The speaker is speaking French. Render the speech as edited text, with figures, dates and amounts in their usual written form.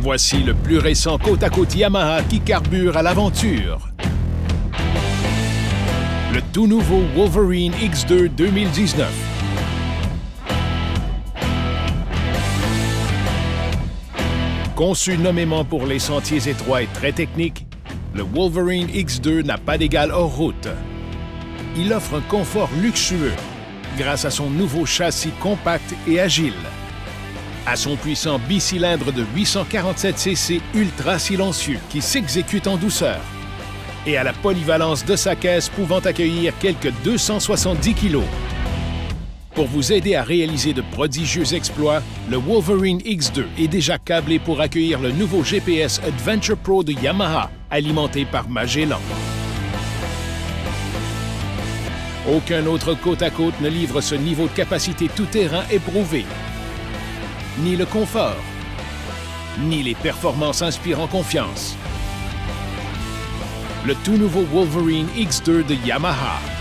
Voici le plus récent côte-à-côte Yamaha qui carbure à l'aventure. Le tout nouveau Wolverine X2 2019. Conçu nommément pour les sentiers étroits et très techniques, le Wolverine X2 n'a pas d'égal hors route. Il offre un confort luxueux grâce à son nouveau châssis compact et agile, à son puissant bicylindre de 847 cc ultra silencieux qui s'exécute en douceur et à la polyvalence de sa caisse pouvant accueillir quelques 270 kg. Pour vous aider à réaliser de prodigieux exploits, le Wolverine X2 est déjà câblé pour accueillir le nouveau GPS Adventure Pro de Yamaha, alimenté par Magellan. Aucun autre côte-à-côte ne livre ce niveau de capacité tout-terrain éprouvé. Ni le confort, ni les performances inspirant confiance. Le tout nouveau Wolverine X2 de Yamaha.